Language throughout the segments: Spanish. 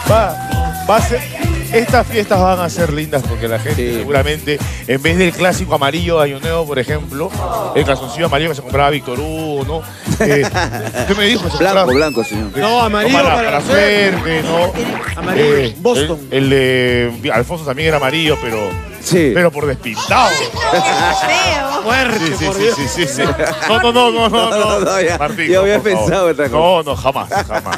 Va a ser... Estas fiestas van a ser lindas porque la gente seguramente, en vez del clásico amarillo de Año Nuevo, por ejemplo, el calzoncillo amarillo que se compraba Víctor Hugo, ¿no? Usted me dijo que se compraba... Blanco, señor. No, amarillo para suerte, ¿no? Amarillo, Boston. El de Alfonso también era amarillo, pero... Sí. Pero por despintado. Fuerte, por Dios. Sí. No. Ya, Martín, yo había pensado otra cosa. No, jamás.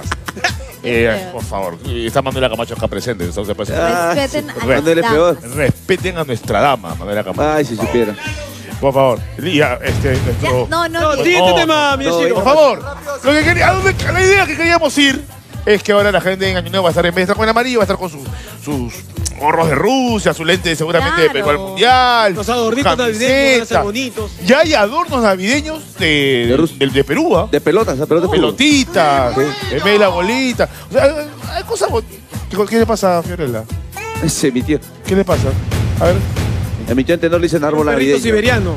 Por favor, está Manuela Camacho acá presente. Respeten a la dama. Respeten a nuestra dama, Manuela Camacho. Ay, si supiera. Por favor, nuestro... No, siguiente tema, mi chico. Por favor, la idea que queríamos ir es que ahora la gente en Año Nuevo va a estar, en vez de estar con el amarillo, va a estar con sus gorros de Rusia, su lente seguramente de Perú al Mundial. Los adornitos navideños van a ser bonitos. Ya hay adornos navideños de Perú, ¿ah? De pelotas, pelotitas, de media bolita. O sea, hay cosas bonitas. ¿Qué le pasa a Fiorella? Ese, mi tío. ¿Qué le pasa? A ver. A mi tío Antenor le dicen árbol navideño. Siberiano.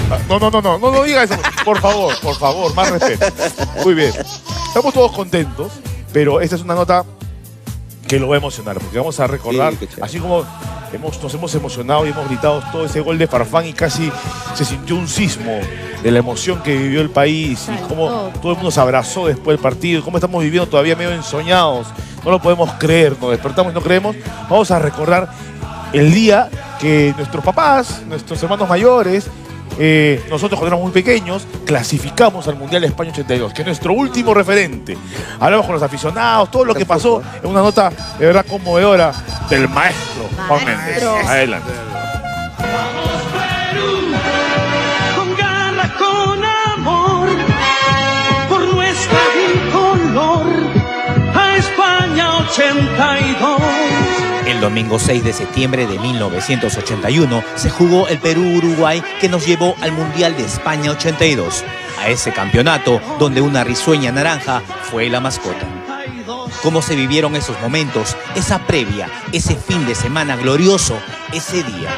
No diga eso. Por favor, más respeto. Muy bien. Estamos todos contentos, pero esta es una nota que lo va a emocionar, porque vamos a recordar, así como nos hemos emocionado y hemos gritado todo ese gol de Farfán y casi se sintió un sismo de la emoción que vivió el país y cómo todo el mundo se abrazó después del partido, cómo estamos viviendo todavía medio ensoñados, no lo podemos creer, nos despertamos y no creemos. Vamos a recordar el día que nuestros papás, nuestros hermanos mayores, nosotros cuando éramos muy pequeños, clasificamos al Mundial de España 82, que es nuestro último referente. Hablamos con los aficionados, todo lo que pasó en una nota de verdad conmovedora del maestro Juan Méndez. Adelante. Vamos Perú, con garra, con amor, por nuestro color, a España 82. El domingo 6 de septiembre de 1981 se jugó el Perú-Uruguay que nos llevó al Mundial de España 82. A ese campeonato donde una risueña naranja fue la mascota. Cómo se vivieron esos momentos, esa previa, ese fin de semana glorioso, ese día.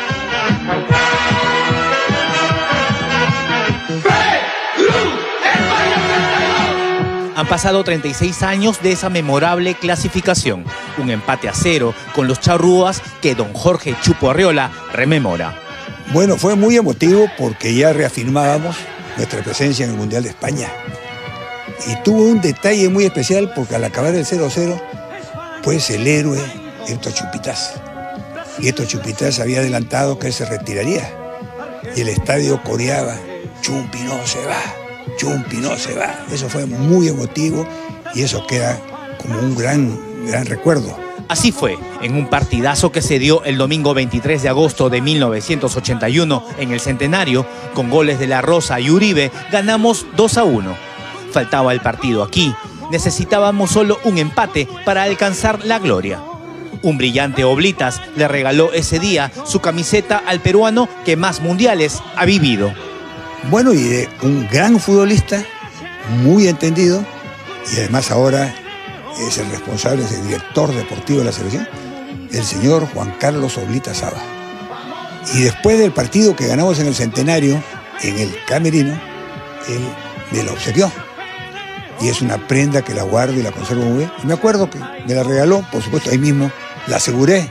Han pasado 36 años de esa memorable clasificación. Un empate a 0 con los charrúas que don Jorge Chupo Arriola rememora. Bueno, fue muy emotivo porque ya reafirmábamos nuestra presencia en el Mundial de España. Y tuvo un detalle muy especial porque al acabar el 0-0, pues el héroe Héctor Chupitaz. Y Héctor Chupitaz había adelantado que él se retiraría. Y el estadio coreaba, Chumpi no se va. Chumpi no se va. Eso fue muy emotivo y eso queda como un gran recuerdo. Así fue, en un partidazo que se dio el domingo 23 de agosto de 1981 en el Centenario, con goles de La Rosa y Uribe, ganamos 2-1. Faltaba el partido aquí, necesitábamos solo un empate para alcanzar la gloria. Un brillante Oblitas le regaló ese día su camiseta al peruano que más mundiales ha vivido. Bueno, y de un gran futbolista, muy entendido, y además ahora es el responsable, es el director deportivo de la selección, el señor Juan Carlos Oblita Saba. Y después del partido que ganamos en el Centenario, en el camerino, él me la obsequió. Y es una prenda que la guardo y la conservo muy bien. Y me acuerdo que me la regaló, por supuesto, ahí mismo la aseguré.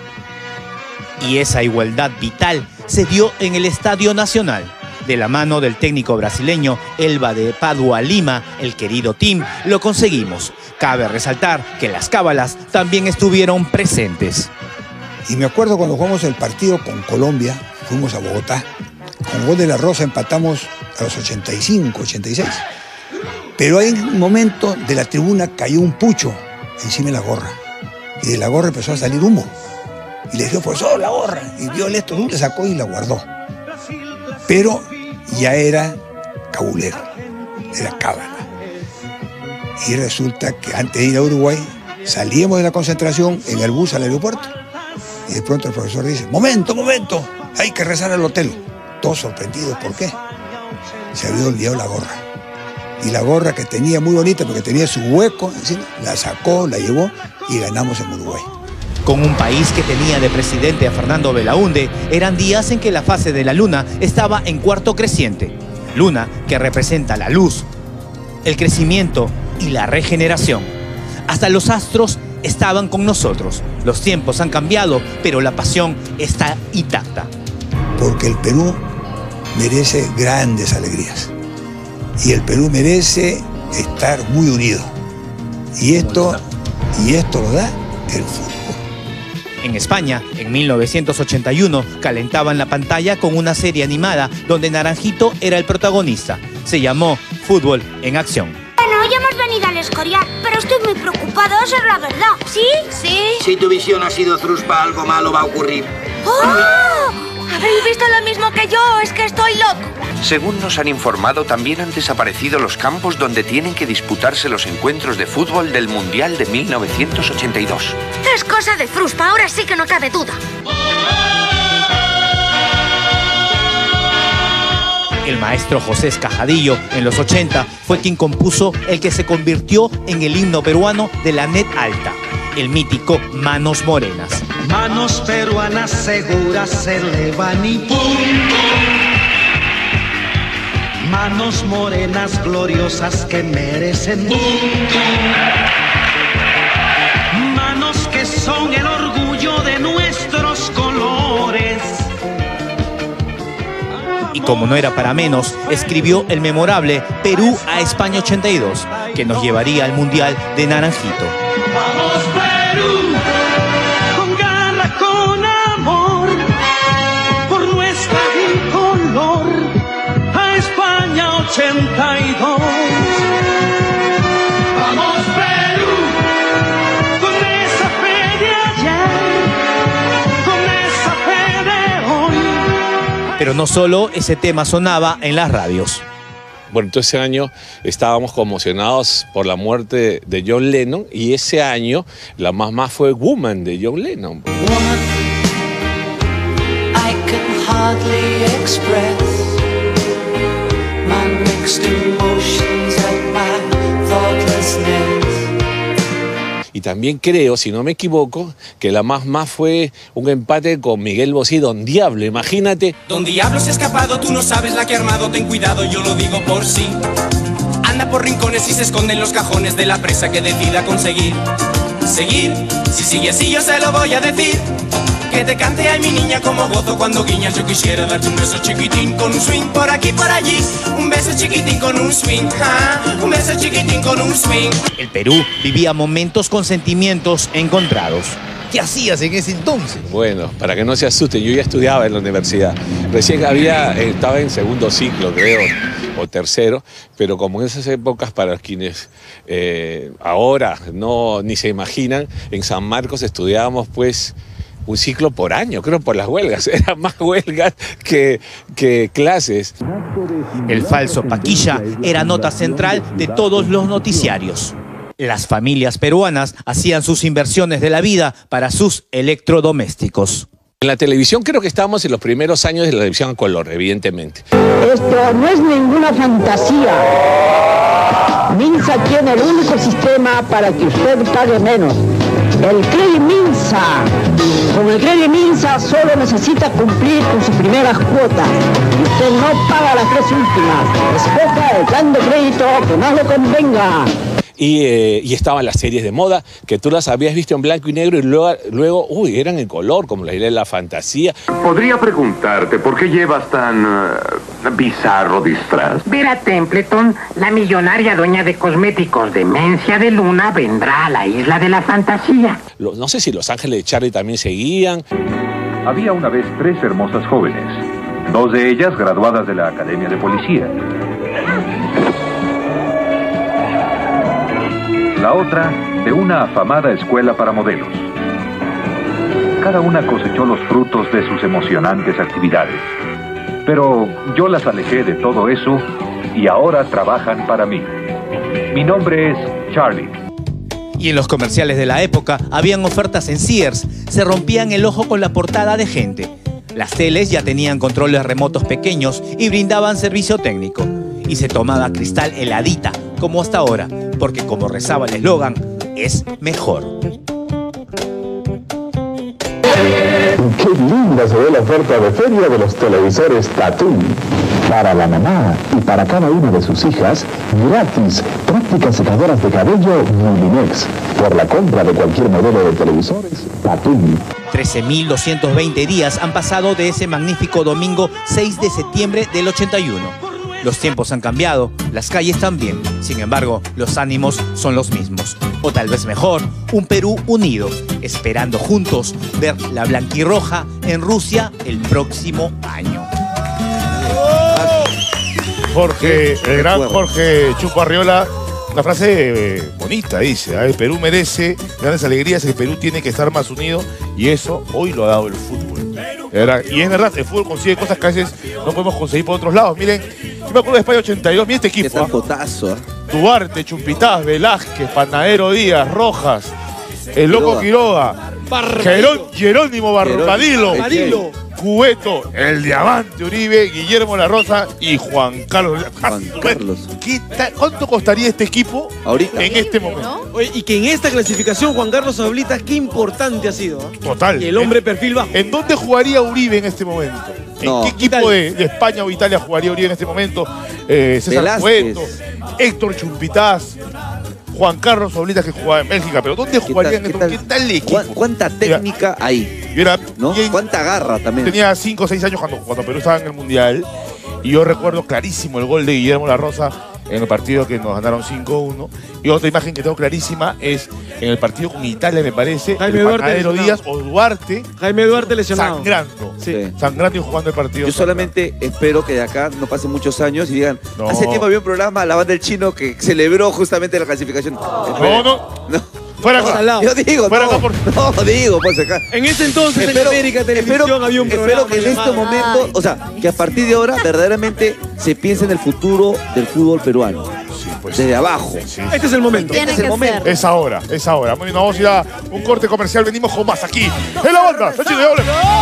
Y esa igualdad vital se dio en el Estadio Nacional. De la mano del técnico brasileño Elba de Padua Lima, el querido Tim, lo conseguimos. Cabe resaltar que las cábalas también estuvieron presentes. Y me acuerdo cuando jugamos el partido con Colombia, fuimos a Bogotá. Con gol de La Rosa empatamos a los 85, 86. Pero hay un momento de la tribuna cayó un pucho encima de la gorra. Y de la gorra empezó a salir humo. Y le dijo, profesor, la gorra. Y vio el esto, le sacó y la guardó. Pero ya era cabulero, era cábala. Y resulta que antes de ir a Uruguay, salíamos de la concentración en el bus al aeropuerto. Y de pronto el profesor dice, momento, hay que rezar al hotel. Todos sorprendidos, ¿por qué? Se había olvidado la gorra. Y la gorra que tenía muy bonita, porque tenía su hueco encima, la sacó, la llevó y ganamos en Uruguay. Con un país que tenía de presidente a Fernando Belaúnde, eran días en que la fase de la luna estaba en cuarto creciente. Luna que representa la luz, el crecimiento y la regeneración. Hasta los astros estaban con nosotros. Los tiempos han cambiado, pero la pasión está intacta. Porque el Perú merece grandes alegrías. Y el Perú merece estar muy unido. Y esto lo da el fútbol. En España, en 1981, calentaban la pantalla con una serie animada donde Naranjito era el protagonista. Se llamó Fútbol en Acción. Bueno, ya hemos venido al Escorial, pero estoy muy preocupado, esa es la verdad. ¿Sí? Sí. Si tu visión ha sido truspa, algo malo va a ocurrir. ¡Oh! ¿Habéis visto lo mismo que yo? Es que estoy loco. Según nos han informado, también han desaparecido los campos donde tienen que disputarse los encuentros de fútbol del Mundial de 1982. Es cosa de fruspa, ahora sí que no cabe duda. El maestro José Escajadillo, en los 80, fue quien compuso el que se convirtió en el himno peruano de la net alta, el mítico Manos Morenas. Manos peruanas seguras se elevan y punto. Manos morenas gloriosas que merecen punto. Manos que son el orgullo de nuestros colores. Y como no era para menos, escribió el memorable Perú a España 82, que nos llevaría al Mundial de Naranjito. ¡Vamos Perú! Con garra, con amor, por nuestra bicolor, a España 82. ¡Vamos Perú! Con esa fe de ayer, con esa fe de hoy. Pero no solo ese tema sonaba en las radios. Bueno, entonces ese año estábamos conmocionados por la muerte de John Lennon y ese año la más fue Woman de John Lennon. Y también creo, si no me equivoco, que la más fue un empate con Miguel Bosé y Don Diablo, imagínate. Don Diablo se ha escapado, tú no sabes la que ha armado, ten cuidado, yo lo digo por sí. Anda por rincones y se esconde en los cajones de la presa que decida conseguir. Seguir, si sigue así yo se lo voy a decir. Que te cante ay mi niña como gozo cuando guiñas. Yo quisiera darte un beso chiquitín con un swing por aquí por allí. Un beso chiquitín con un swing, un beso chiquitín con un swing. El Perú vivía momentos con sentimientos encontrados. ¿Qué hacías en ese entonces? Bueno, para que no se asusten, yo ya estudiaba en la universidad. Recién estaba en segundo ciclo, creo, o tercero, pero como en esas épocas, para quienes ahora ni se imaginan, en San Marcos estudiábamos pues un ciclo por año, creo, por las huelgas. Eran más huelgas que clases. El falso Paquilla era nota central de todos los noticiarios. Las familias peruanas hacían sus inversiones de la vida para sus electrodomésticos. En la televisión creo que estábamos en los primeros años de la televisión a color, evidentemente. Esto no es ninguna fantasía. Minsa tiene el único sistema para que usted pague menos. El Credit Minsa. Con el Credit Minsa solo necesita cumplir con sus primeras cuotas. Y usted no paga las 3 últimas. Escoja el plan de crédito que más le convenga. Y estaban las series de moda, que tú las habías visto en blanco y negro y luego eran en color, como la idea de la fantasía. Podría preguntarte por qué llevas tan bizarro disfraz. Ver a Templeton, la millonaria dueña de cosméticos Demencia de Luna, vendrá a la isla de la fantasía. No sé si Los Ángeles de Charlie también seguían. Había una vez 3 hermosas jóvenes, 2 de ellas graduadas de la Academia de Policía. La otra de una afamada escuela para modelos. Cada una cosechó los frutos de sus emocionantes actividades. Pero yo las alejé de todo eso y ahora trabajan para mí. Mi nombre es Charlie. Y en los comerciales de la época habían ofertas en Sears. Se rompían el ojo con la portada de gente. Las teles ya tenían controles remotos pequeños y brindaban servicio técnico. Y se tomaba cristal heladita, como hasta ahora, porque como rezaba el eslogan, es mejor. Qué linda se ve la oferta de feria de los televisores Tattoo. Para la mamá y para cada una de sus hijas, gratis, prácticamente. magníficas secadoras de cabello Mulinex. Por la compra de cualquier modelo de televisores, Patum. 13.220 días han pasado de ese magnífico domingo 6 de septiembre del 81. Los tiempos han cambiado, las calles también. Sin embargo, los ánimos son los mismos. O tal vez mejor, un Perú unido, esperando juntos ver la blanquirroja en Rusia el próximo año. Jorge, el gran Jorge Chupo Arriola, una frase bonita, dice, el Perú merece grandes alegrías, el Perú tiene que estar más unido y eso hoy lo ha dado el fútbol. Y es verdad, el fútbol consigue cosas que a veces no podemos conseguir por otros lados. Miren, yo me acuerdo de España 82, miren este equipo. Duarte, Chumpitaz, Velázquez, Panadero Díaz, Rojas, el Loco Quiroga, Jerónimo Barbadilo, Cubeto, el Diamante Uribe, Guillermo La Rosa y Juan Carlos. ¿Cuánto costaría este equipo ahorita en este momento? Oye, y que en esta clasificación Juan Carlos Oblitas, qué importante ha sido. Total. Y el hombre perfil bajo. ¿En dónde jugaría Uribe en este momento? ¿En qué equipo de España o Italia jugaría Uribe en este momento? César Cueto, Héctor Chumpitaz, Juan Carlos Oblitas, que jugaba en Bélgica, pero ¿dónde jugarían? ¿Qué tal el equipo? ¿Cuánta técnica hay? ¿No? ¿Cuánta garra también? Tenía 5 o 6 años cuando Perú estaba en el Mundial y yo recuerdo clarísimo el gol de Guillermo La Rosa en el partido que nos ganaron 5-1. Y otra imagen que tengo clarísima es en el partido con Italia, me parece, Jaime Panadero Díaz o Duarte. Jaime Duarte lesionado. Sangrando. Sí. Sangrando y jugando el partido. Yo solamente espero que de acá no pasen muchos años y digan, hace tiempo había un programa, La Banda del Chino, que celebró justamente la clasificación. No. Fuera acá. Yo digo, digo, pues acá. En ese entonces en América Televisión había un programa. Espero que en este momento, o sea, que a partir de ahora verdaderamente se piense en el futuro del fútbol peruano. Sí, pues. Desde abajo. Sí. Este es el momento. Es ahora. Muy bien, vamos a ir a un corte comercial. Venimos con más aquí en La Banda.